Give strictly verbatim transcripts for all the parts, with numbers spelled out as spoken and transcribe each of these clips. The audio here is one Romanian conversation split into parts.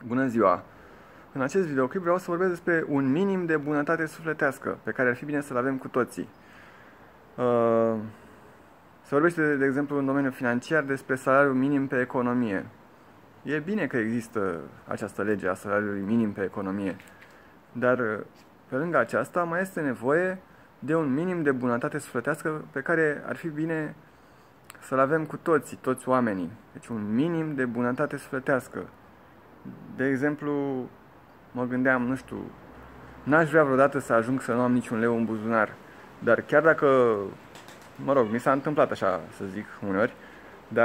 Bună ziua! În acest videoclip vreau să vorbesc despre un minim de bunătate sufletească pe care ar fi bine să-l avem cu toții. Uh, se vorbește, de exemplu, în domeniul financiar despre salariul minim pe economie. E bine că există această lege a salariului minim pe economie, dar pe lângă aceasta mai este nevoie de un minim de bunătate sufletească pe care ar fi bine să-l avem cu toții, toți oamenii. Deci un minim de bunătate sufletească. De exemplu, mă gândeam, nu știu, n-aș vrea vreodată să ajung să nu am niciun leu în buzunar, dar chiar dacă, mă rog, mi s-a întâmplat așa, să zic, uneori, dar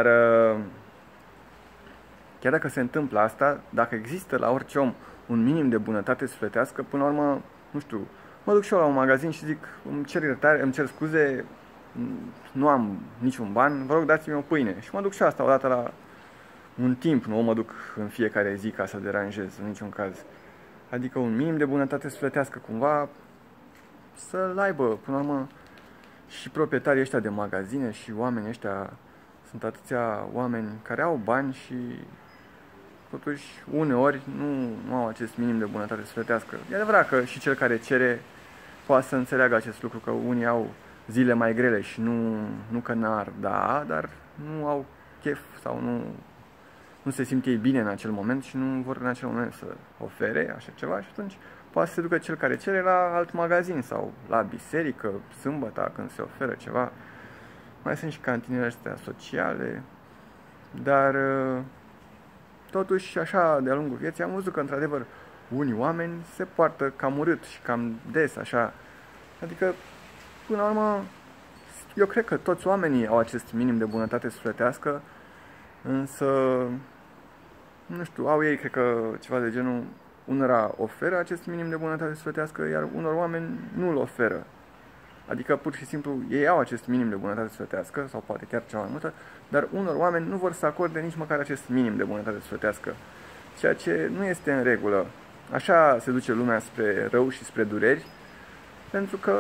chiar dacă se întâmplă asta, dacă există la orice om un minim de bunătate sufletească, până la urmă, nu știu, mă duc și eu la un magazin și zic, îmi cer iertare, îmi cer scuze, nu am niciun ban, vă rog dați-mi o pâine. Și mă duc și asta odată la un timp, nu mă duc în fiecare zi ca să deranjez, în niciun caz. Adică un minim de bunătate sufletească, cumva, să-l aibă, până la urmă, și proprietarii ăștia de magazine și oamenii ăștia, sunt atâția oameni care au bani și totuși uneori nu, nu au acest minim de bunătate sufletească. E adevărat că și cel care cere poate să înțeleagă acest lucru, că unii au zile mai grele și nu, nu că n-ar da, dar nu au chef sau nu, nu se simt ei bine în acel moment și nu vor în acel moment să ofere așa ceva și atunci poate să se ducă cel care cere la alt magazin sau la biserică, sâmbătă, când se oferă ceva. Mai sunt și cantinele astea sociale, dar totuși așa de-a lungul vieții am văzut că într-adevăr unii oameni se poartă cam urât și cam des așa. Adică până la urmă eu cred că toți oamenii au acest minim de bunătate sufletească, însă nu știu, au ei cred că ceva de genul, unora oferă acest minim de bunătate sufletească, iar unor oameni nu îl oferă. Adică pur și simplu ei au acest minim de bunătate sufletească, sau poate chiar ceva mai multă, dar unor oameni nu vor să acorde nici măcar acest minim de bunătate sufletească, ceea ce nu este în regulă. Așa se duce lumea spre rău și spre dureri, pentru că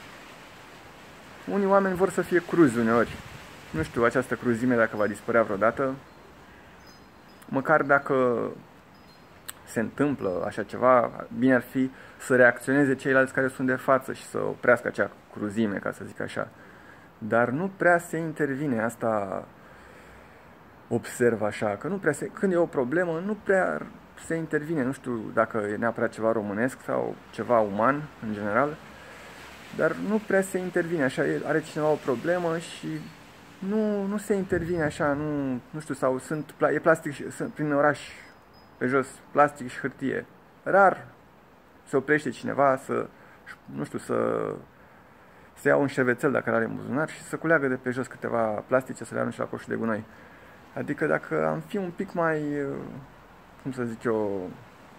unii oameni vor să fie cruzi uneori. Nu știu, această cruzime dacă va dispărea vreodată, măcar dacă se întâmplă așa ceva, bine ar fi să reacționeze ceilalți care sunt de față și să oprească acea cruzime, ca să zic așa. Dar nu prea se intervine, asta observ așa, că nu prea se, când e o problemă, nu prea se intervine, nu știu dacă e neapărat ceva românesc sau ceva uman, în general, dar nu prea se intervine, așa, are cineva o problemă și nu, nu se intervine așa, nu, nu știu, sau sunt, e plastic, sunt prin oraș, pe jos, plastic și hârtie. Rar se oprește cineva să, nu știu, să, să ia un șervețel dacă are în buzunar și să culeagă de pe jos câteva plastice să le arunce la coșul de gunoi. Adică dacă am fi un pic mai, cum să zic eu,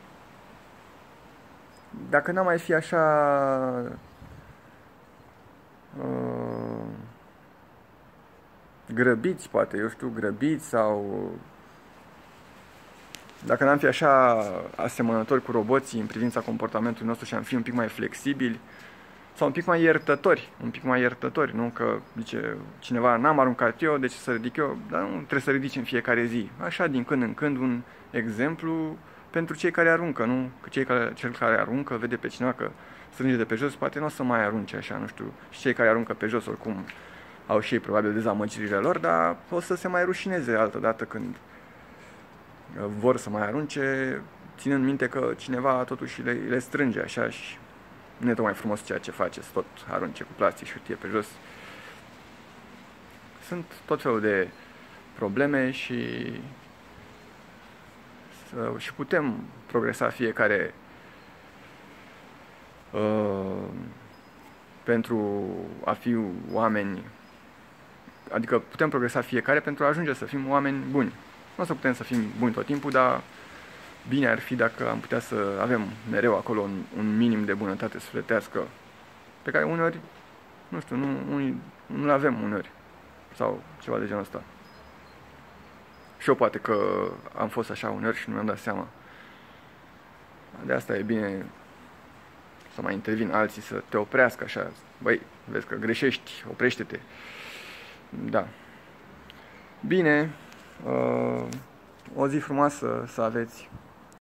dacă n-am mai fi așa uh, grăbiți, poate, eu știu, grăbiți sau dacă n-am fi așa asemănători cu roboții în privința comportamentului nostru și am fi un pic mai flexibili sau un pic mai iertători, un pic mai iertători, nu? Că zice cineva, n-am aruncat eu, deci să ridic eu, dar nu trebuie să ridici în fiecare zi. Așa, din când în când, un exemplu pentru cei care aruncă, nu? Că cei care, cel care aruncă vede pe cineva că strânge de pe jos, poate nu o să mai arunce așa, nu știu. Și cei care aruncă pe jos, oricum, au și ei probabil dezamăgirile lor, dar o să se mai rușineze altă dată când vor să mai arunce, ținând minte că cineva totuși le, le strânge așa și nu e tocmai frumos ceea ce face, să tot arunce cu plastic și hârtie pe jos. Sunt tot felul de probleme și și putem progresa fiecare uh, pentru a fi oameni, adică putem progresa fiecare pentru a ajunge să fim oameni buni. Nu o să putem să fim buni tot timpul, dar bine ar fi dacă am putea să avem mereu acolo un, un minim de bunătate sufletească, pe care uneori, nu știu, nu, nu, nu-l avem uneori, sau ceva de genul ăsta. Și eu poate că am fost așa uneori și nu mi-am dat seama. De asta e bine să mai intervin alții, să te oprească așa. Băi, vezi că greșești, oprește-te. Da. Bine. Uh, o zi frumoasă să aveți.